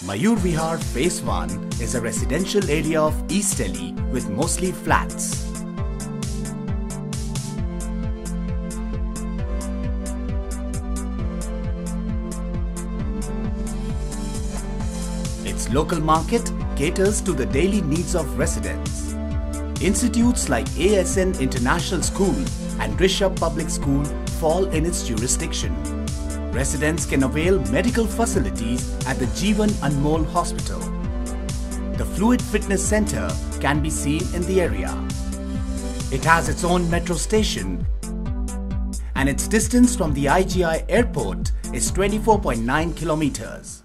Mayur Vihar Phase 1 is a residential area of East Delhi with mostly flats. Its local market caters to the daily needs of residents. Institutes like ASN International School and Rishabh Public School fall in its jurisdiction. Residents can avail medical facilities at the Jeevan Anmol Hospital. The Fluid Fitness Center can be seen in the area. It has its own metro station and its distance from the IGI airport is 24.9 kilometers.